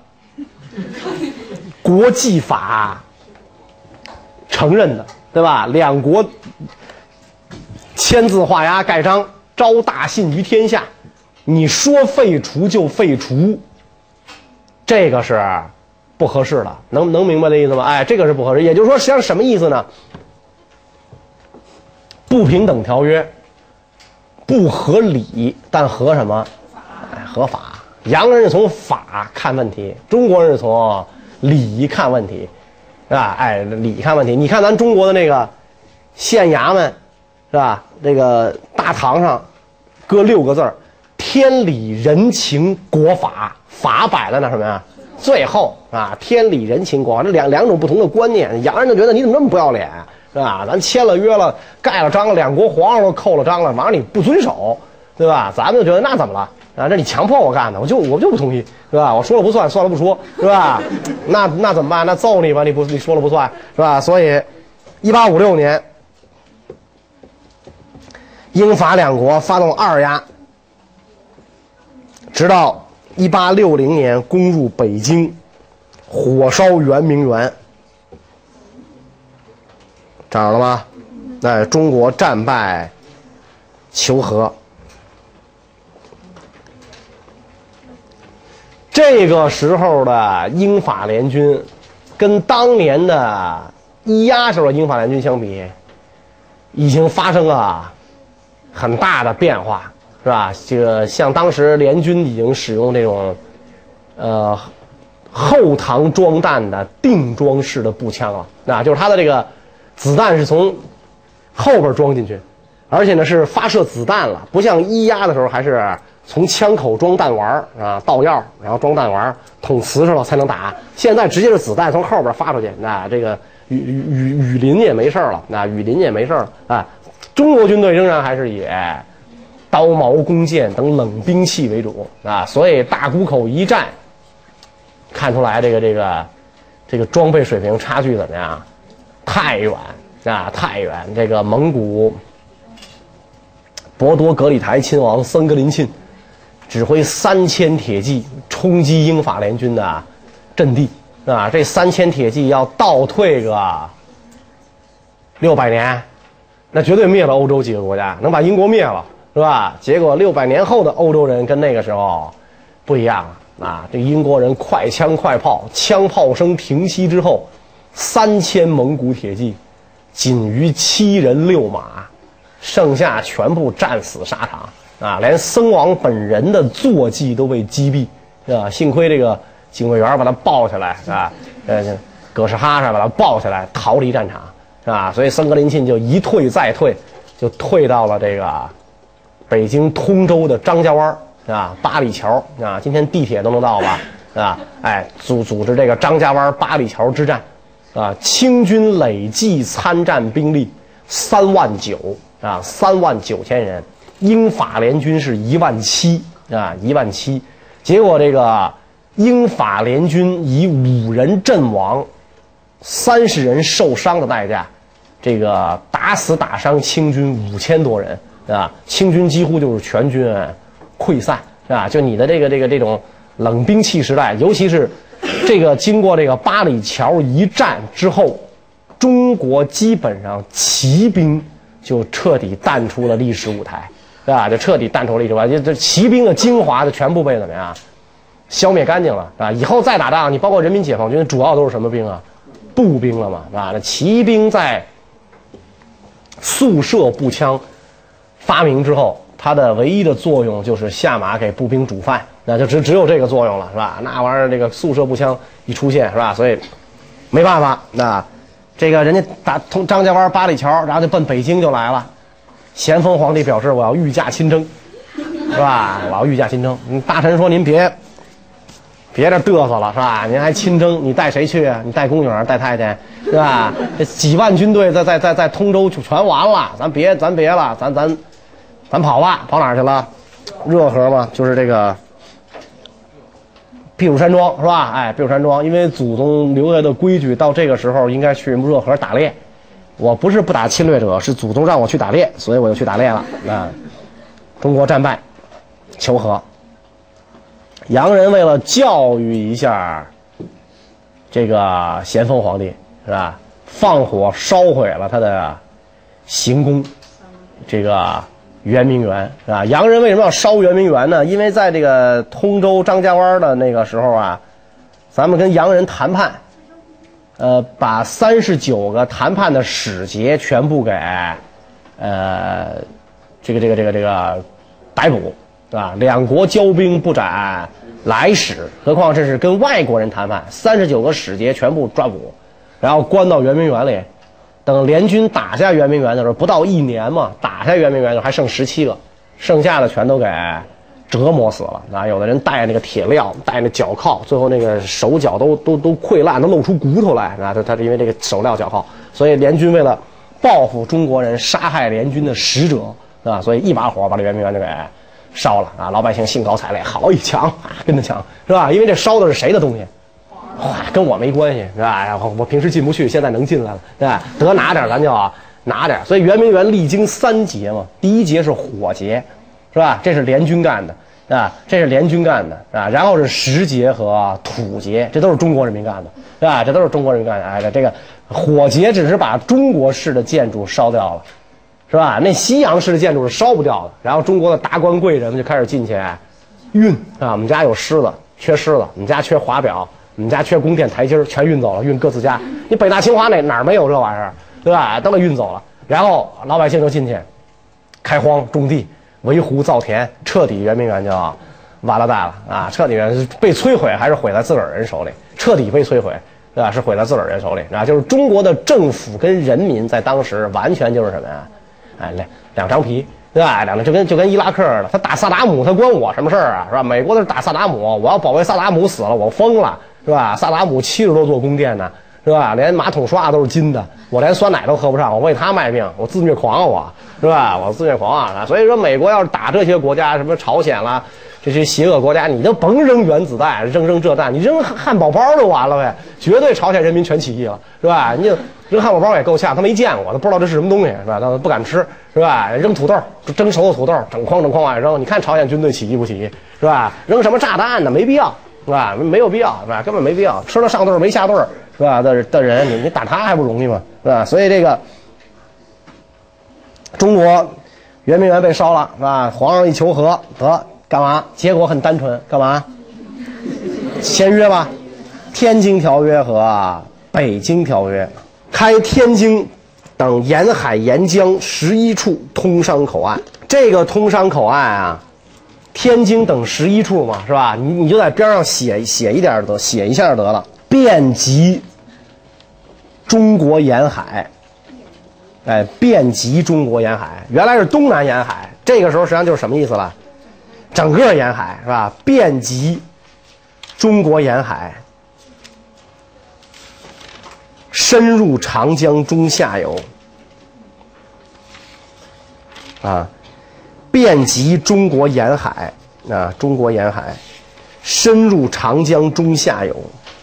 S1: 国际法承认的，对吧？两国签字画押盖章，招大信于天下，你说废除就废除，这个是不合适的，能能明白这意思吗？哎，这个是不合适。也就是说，实际上什么意思呢？不平等条约。不合理，但合什么？哎，合法。洋人是从法看问题，中国人是从理看问题，是吧？哎，理看问题。你看咱中国的那个县衙门，是吧？这个大堂上搁六个字儿：天理人情国法。法摆在那什么呀？最后啊，天理人情国法，这两两种不同的观念。洋人就觉得你怎么那么不要脸？是吧？咱签了约了，盖了章了，两国皇上都扣了章了，完了你不遵守，对吧？咱们就觉得那怎么了啊？这你强迫我干的，我就我就不同意，是吧？我说了不算，算了不说，是吧？那那怎么办？那揍你吧！你不你说了不算，是吧？所以，一八五六年，英法两国发动二压，直到一八六零年攻入北京，火烧圆明园。找着了吗？哎，中国战败求和。这个时候的英法联军，跟当年的咿呀时候的英法联军相比，已经发生了很大的变化，是吧？这个像当时联军已经使用这种呃后膛装弹的定装式的步枪了，那就是它的这个子弹是从后边装进去，而且呢是发射子弹了，不像一压的时候还是从枪口装弹丸啊，倒药然后装弹丸捅瓷实了才能打，现在直接是子弹从后边发出去，那这个雨雨雨林也没事了，那雨林也没事了啊。中国军队仍然还是以刀矛弓箭等冷兵器为主啊，所以大沽口一战看出来这个这个这个装备水平差距怎么样？太远啊，太远！这个蒙古博多格里台亲王森格林沁指挥三千铁骑冲击英法联军的阵地啊，这三千铁骑要倒退个六百年，那绝对灭了欧洲几个国家，能把英国灭了，是吧？结果六百年后的欧洲人跟那个时候不一样了啊！这英国人快枪快炮，枪炮声停息之后，三千蒙古铁骑仅余七人六马，剩下全部战死沙场啊！连僧王本人的坐骑都被击毙，是吧？幸亏这个警卫员把他抱下来啊，呃，葛什哈沙把他抱下来逃离战场，是吧？所以森格林沁就一退再退，就退到了这个北京通州的张家湾啊，八里桥啊，今天地铁都能到吧？啊，哎，组组织这个张家湾八里桥之战。啊，清军累计参战兵力三万九啊，三万九千人，英法联军是一万七啊，一万七。结果这个英法联军以五人阵亡、三十人受伤的代价，这个打死打伤清军五千多人啊，清军几乎就是全军溃散啊！就你的这个这个这种冷兵器时代，尤其是。这个经过这个八里桥一战之后，中国基本上骑兵就彻底淡出了历史舞台，对吧？就彻底淡出了历史舞台，就这骑兵的精华就全部被怎么样消灭干净了，啊！以后再打仗，你包括人民解放军主要都是什么兵啊？步兵了嘛，啊？那骑兵在速射步枪发明之后，它的唯一的作用就是下马给步兵煮饭。那就只只有这个作用了，是吧？那玩意儿这个速射步枪一出现，是吧？所以没办法，那这个人家打从张家湾八里桥，然后就奔北京就来了。咸丰皇帝表示我要御驾亲征，是吧？我要御驾亲征。嗯，大臣说您别别这嘚瑟了，是吧？您还亲征，你带谁去啊？你带宫女带太监，是吧？这几万军队在在在在通州就全完了，咱别咱别了，咱咱咱跑吧，跑哪儿去了？热河嘛，就是这个。避暑山庄是吧？哎，避暑山庄，因为祖宗留下的规矩，到这个时候应该去热河打猎。我不是不打侵略者，是祖宗让我去打猎，所以我就去打猎了。啊，中国战败，求和。洋人为了教育一下这个咸丰皇帝，是吧？放火烧毁了他的行宫，这个。圆明园是吧？洋人为什么要烧圆明园呢？因为在这个通州张家湾的那个时候啊，咱们跟洋人谈判，呃，把三十九个谈判的使节全部给，呃，这个这个这个这个逮捕，是吧？两国交兵不斩来使，何况这是跟外国人谈判，三十九个使节全部抓捕，然后关到圆明园里。等联军打下圆明园的时候，不到一年嘛，打下圆明园的时候还剩十七个，剩下的全都给折磨死了。啊，有的人带那个铁镣，带那脚铐，最后那个手脚都都都溃烂，都露出骨头来。啊，他他是因为这个手镣脚铐，所以联军为了报复中国人杀害联军的使者，啊，所以一把火把这圆明园就给烧了。啊，老百姓兴高采烈，好一抢啊，跟着抢是吧？因为这烧的是谁的东西？哇，跟我没关系，是吧？哎呀，我平时进不去，现在能进来了，对吧？得拿点，咱就拿点。所以圆明园历经三劫嘛，第一劫是火劫，是吧？这是联军干的，啊，这是联军干的，啊，然后是石劫和土劫，这都是中国人民干的，是吧？这都是中国人民干的。哎，这个火劫只是把中国式的建筑烧掉了，是吧？那西洋式的建筑是烧不掉的。然后中国的达官贵人们就开始进去运啊，我们家有狮子，缺狮子；我们家缺华表。我们家缺宫殿台阶，全运走了，运各自家。你北大清华哪哪儿没有这玩意儿，对吧？都给运走了。然后老百姓就进去，开荒种地、围湖造田，彻底圆明园就完了蛋了啊！彻底被摧毁，还是毁在自个儿人手里？彻底被摧毁，对吧？是毁在自个儿人手里啊！就是中国的政府跟人民在当时完全就是什么呀？哎，两两张皮，对吧？两个就跟就跟伊拉克似的，他打萨达姆，他关我什么事儿啊？是吧？美国的是打萨达姆，我要保卫萨达姆死了，我疯了，是吧？萨达姆七十多座宫殿呢，是吧？连马桶刷都是金的，我连酸奶都喝不上，我为他卖命，我自虐狂啊我！是吧？我自虐狂啊！所以说，美国要是打这些国家，什么朝鲜啦，这些邪恶国家，你就甭扔原子弹，扔扔这弹，你扔汉堡包就完了呗，绝对朝鲜人民全起义了，是吧？你就扔汉堡包也够呛，他没见过，他不知道这是什么东西，是吧？他不敢吃，是吧？扔土豆，蒸熟的土豆，整筐整筐往外扔，你看朝鲜军队起义不起义，是吧？扔什么炸弹呢？没必要，是吧？没有必要，是吧？根本没必要，吃了上顿没下顿，是吧？的的人，你你打他还不容易吗？是吧？所以这个。中国圆明园被烧了，是吧？皇上一求和，得干嘛？结果很单纯，干嘛？签约吧，《天津条约》和《北京条约》，开天津等沿海沿江十一处通商口岸。这个通商口岸啊，天津等十一处嘛，是吧？你你就在边上写写一点得，写一下得了，遍及中国沿海。哎，遍及中国沿海，原来是东南沿海，这个时候实际上就是什么意思了？整个沿海是吧？遍及中国沿海，深入长江中下游。啊，遍及中国沿海啊，中国沿海，深入长江中下游。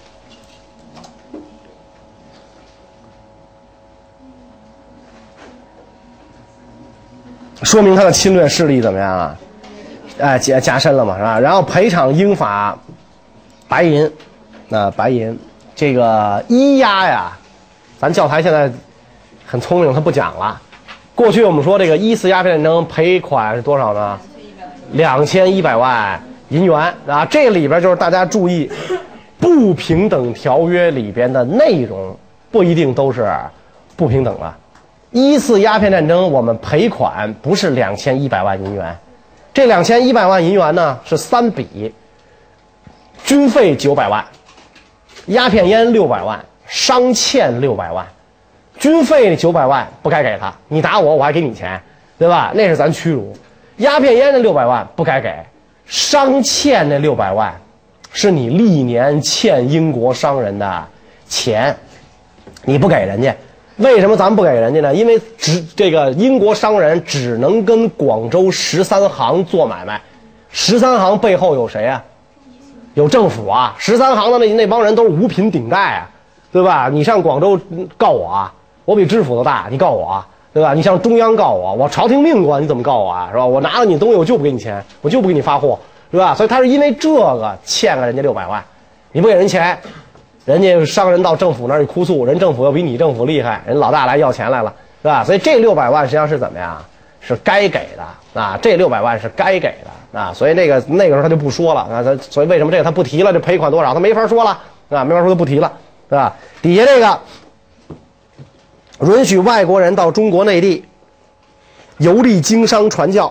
S1: 说明他的侵略势力怎么样啊？哎，加加深了嘛，是吧？然后赔偿英法白银，那、呃、白银这个一押呀，咱教材现在很聪明，他不讲了。过去我们说这个一次鸦片战争赔款是多少呢？两千一百万银元啊！这里边就是大家注意，不平等条约里边的内容不一定都是不平等的。一次鸦片战争，我们赔款不是两千一百万银元，这两千一百万银元呢是三笔，军费九百万，鸦片烟六百万，商欠六百万，军费九百万不该给他，你打我我还给你钱，对吧？那是咱屈辱。鸦片烟的六百万不该给，商欠那六百万是你历年欠英国商人的钱，你不给人家。为什么咱们不给人家呢？因为只这个英国商人只能跟广州十三行做买卖，十三行背后有谁啊？有政府啊！十三行的那那帮人都是五品顶戴啊，对吧？你上广州告我啊，我比知府都大，你告我啊，对吧？你向中央告我，我朝廷命官，你怎么告我啊？是吧？我拿了你东西，我就不给你钱，我就不给你发货，是吧？所以他是因为这个欠了人家六百万，你不给人钱。人家商人到政府那儿去哭诉，人政府要比你政府厉害，人老大来要钱来了，是吧？所以这六百万实际上是怎么样？是该给的啊！这六百万是该给的啊！所以那个那个时候他就不说了啊，他所以为什么这个他不提了？这赔款多少他没法说了啊，没法说他不提了，是吧？底下这个允许外国人到中国内地游历经商传教，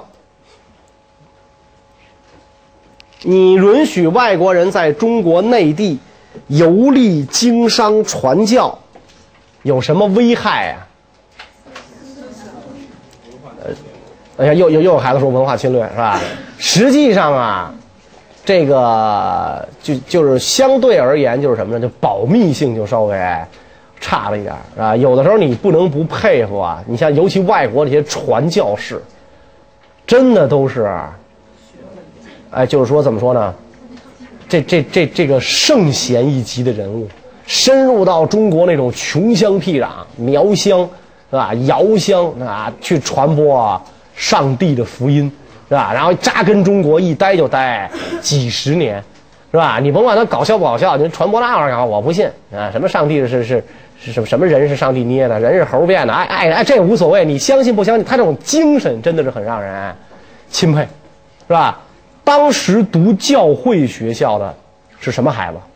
S1: 你允许外国人在中国内地游历经商传教有什么危害啊？呃，哎呀，又又又有孩子说文化侵略是吧？实际上啊，这个就就是相对而言就是什么呢？就保密性就稍微差了一点啊。有的时候你不能不佩服啊。你像尤其外国这些传教士，真的都是，哎，就是说怎么说呢？这这这这个圣贤一级的人物，深入到中国那种穷乡僻壤、苗乡，是吧？遥乡啊，去传播上帝的福音，是吧？然后扎根中国，一待就待几十年，是吧？你甭管他搞笑不搞笑，你传播那玩意儿，我不信啊！什么上帝是是是什么什么人是上帝捏的，人是猴变的，哎哎哎，这无所谓，你相信不相信？他这种精神真的是很让人钦佩，是吧？当时读教会学校的是什么孩子？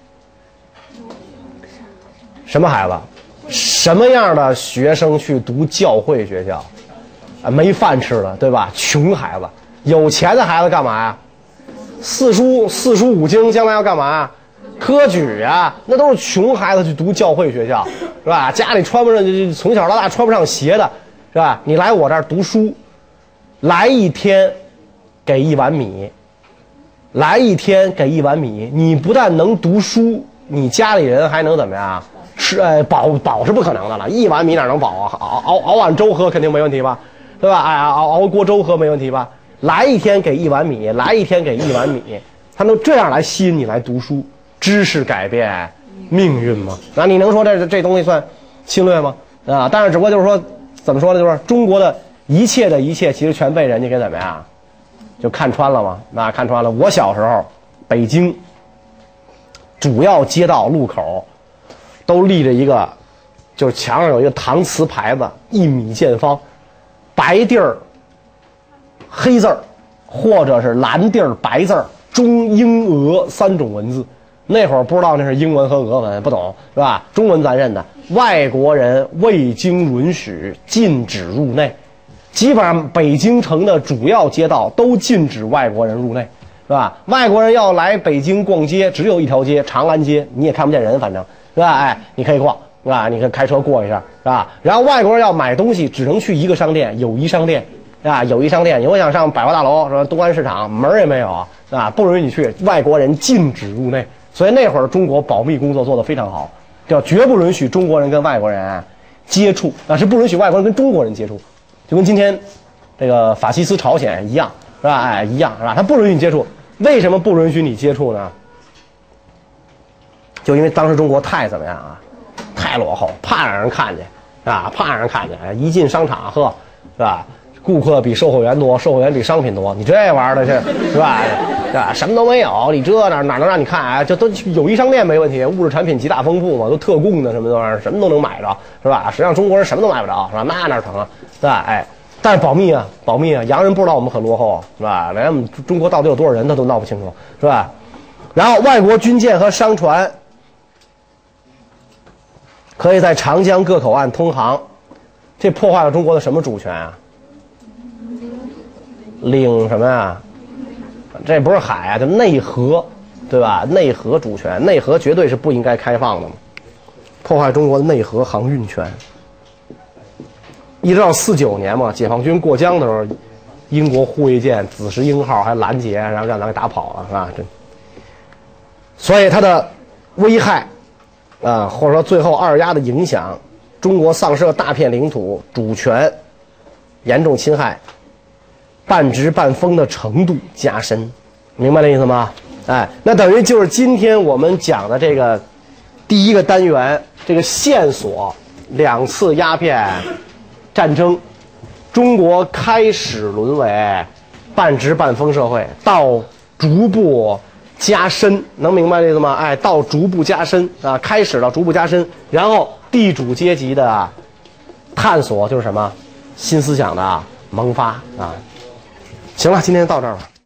S1: 什么孩子？什么样的学生去读教会学校？啊，没饭吃了，对吧？穷孩子，有钱的孩子干嘛呀？ 四书四书五经将来要干嘛？科举啊，那都是穷孩子去读教会学校，是吧？家里穿不上，从小到大穿不上鞋的，是吧？你来我这儿读书，来一天给一碗米，来一天给一碗米，你不但能读书，你家里人还能怎么样？是呃饱饱是不可能的了，一碗米哪能饱啊？熬熬熬碗粥喝肯定没问题吧？对吧？哎，熬熬锅粥喝没问题吧？来一天给一碗米，来一天给一碗米，他能这样来吸引你来读书。知识改变命运吗？那你能说这这东西算侵略吗？啊，但是只不过就是说，怎么说呢？就是中国的一切的一切，其实全被人家给怎么样，就看穿了嘛？那看穿了。我小时候，北京主要街道路口都立着一个，就是墙上有一个搪瓷牌子，一米见方，白地儿黑字儿，或者是蓝地儿白字儿，中英俄三种文字。那会儿不知道那是英文和俄文，不懂是吧？中文咱认的。外国人未经允许禁止入内，基本上北京城的主要街道都禁止外国人入内，是吧？外国人要来北京逛街，只有一条街，长安街，你也看不见人，反正是吧？哎，你可以逛，是吧？你可以开车过一下，是吧？然后外国人要买东西，只能去一个商店，友谊商店，是吧？友谊商店，你会想上百货大楼，说东安市场，门儿也没有，是吧？不允许你去，外国人禁止入内。所以那会儿中国保密工作做得非常好，叫绝不允许中国人跟外国人接触，啊，是不允许外国人跟中国人接触，就跟今天这个法西斯朝鲜一样，是吧？哎，一样是吧？他不允许你接触，为什么不允许你接触呢？就因为当时中国太怎么样啊？太落后，怕让人看见，啊，怕让人看见，一进商场呵，是吧？顾客比售货员多，售货员比商品多，你这玩意儿的是是吧？啊，什么都没有，你这哪哪能让你看啊？这都友谊商店没问题，物质产品极大丰富嘛，都特供的什么的玩意儿，什么都能买着，是吧？实际上中国人什么都买不着，是吧？那哪成啊？是吧？哎，但是保密啊，保密啊，洋人不知道我们很落后，是吧？连我们中国到底有多少人他都闹不清楚，是吧？然后外国军舰和商船可以在长江各口岸通航，这破坏了中国的什么主权啊？领什么呀？这不是海啊，叫内河，对吧？内河主权，内河绝对是不应该开放的嘛，破坏中国的内河航运权。一直到四九年嘛，解放军过江的时候，英国护卫舰紫石英号还拦截，然后让咱给打跑了，是吧？这，所以它的危害啊，或者说最后二压的影响，中国丧失了大片领土，主权严重侵害。半直半封的程度加深，明白这意思吗？哎，那等于就是今天我们讲的这个第一个单元，这个线索，两次鸦片战争，中国开始沦为半直半封社会，到逐步加深，能明白这意思吗？哎，到逐步加深啊，开始了逐步加深，然后地主阶级的探索就是什么新思想的萌发啊。行了，今天到这儿吧。